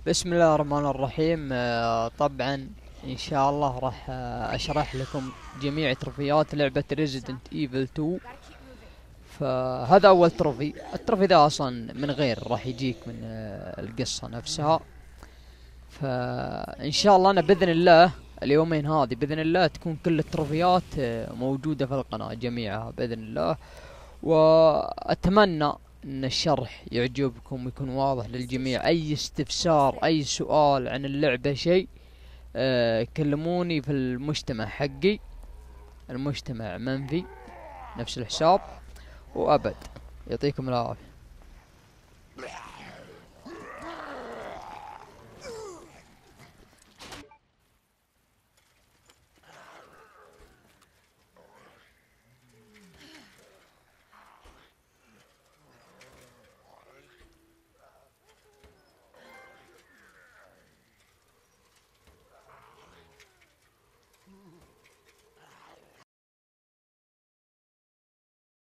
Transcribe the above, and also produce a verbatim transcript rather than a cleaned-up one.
بسم الله الرحمن الرحيم. آه، طبعا ان شاء الله راح آه، اشرح لكم جميع تروفيات لعبة Resident Evil تو. فهذا اول تروفي. التروفي ده اصلا من غير راح يجيك من آه، القصة نفسها. فان شاء الله انا باذن الله اليومين هذه باذن الله تكون كل التروفيات آه، موجودة في القناة جميعها باذن الله. واتمنى ان الشرح يعجبكم ويكون واضح للجميع. اي استفسار اي سؤال عن اللعبة شيء أه كلموني في المجتمع حقي. المجتمع منفي نفس الحساب وابد. يعطيكم العافية.